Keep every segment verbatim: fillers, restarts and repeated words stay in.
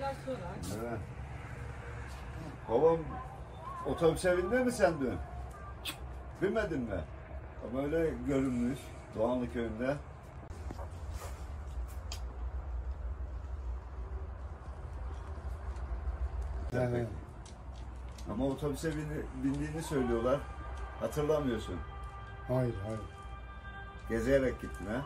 Evet. Babam otobüse bindi mi sen dün? Binmedin mi? Ama öyle görünmüş Doğanlı köyünde. Evet. Ama otobüse bindi- bindiğini söylüyorlar. Hatırlamıyorsun. Hayır, hayır. Gezerek gittin ha?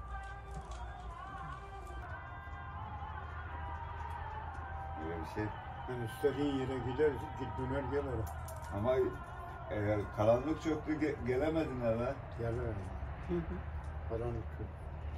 Böyle bir şey. Yani istediğin yere gider, git döner gelir. Ama e, karanlık çöktü, ge- gelemedin eve. Gelir. Karanlık yok.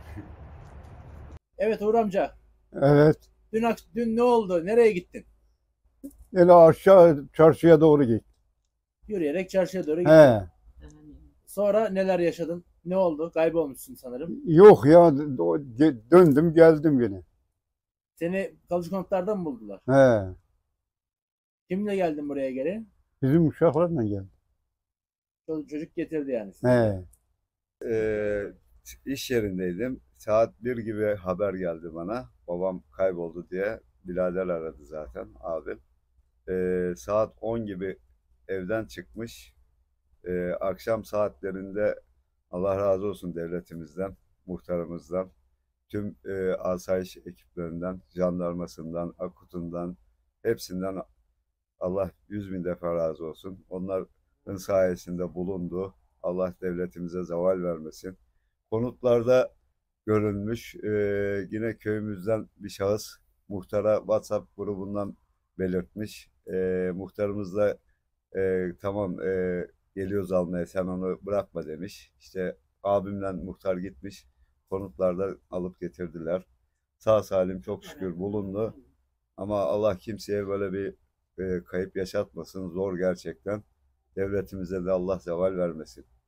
Evet Uğur amca. Evet. Dün, ak- dün ne oldu? Nereye gittin? Öyle aşağı çarşıya doğru git. Yürüyerek çarşıya doğru gittin. He. Sonra neler yaşadın? Ne oldu? Kaybolmuşsun sanırım. Yok ya, o- ge- döndüm geldim yine. Seni kalıcı konutlarda mı buldular? He. Kimle geldin buraya geri? Bizim uşaklarla geldim. Ço- Çocuk getirdi yani sizi. He. Ee, iş yerindeydim. Saat bir gibi haber geldi bana. Babam kayboldu diye. Birader aradı zaten abim. Ee, saat on gibi evden çıkmış. Ee, akşam saatlerinde Allah razı olsun devletimizden, muhtarımızdan, tüm e, asayiş ekiplerinden, jandarmasından, akutundan, hepsinden Allah yüz bin defa razı olsun. Onların sayesinde bulundu. Allah devletimize zeval vermesin. Konutlarda görülmüş. Ee, yine köyümüzden bir şahıs muhtara WhatsApp grubundan belirtmiş. Ee, muhtarımız da e, tamam e, geliyoruz almaya sen onu bırakma demiş. İşte abimle muhtar gitmiş. Konutlarda alıp getirdiler. Sağ salim çok şükür bulundu. Ama Allah kimseye böyle bir e, kayıp yaşatmasın. Zor gerçekten. Devletimize de Allah zeval vermesin.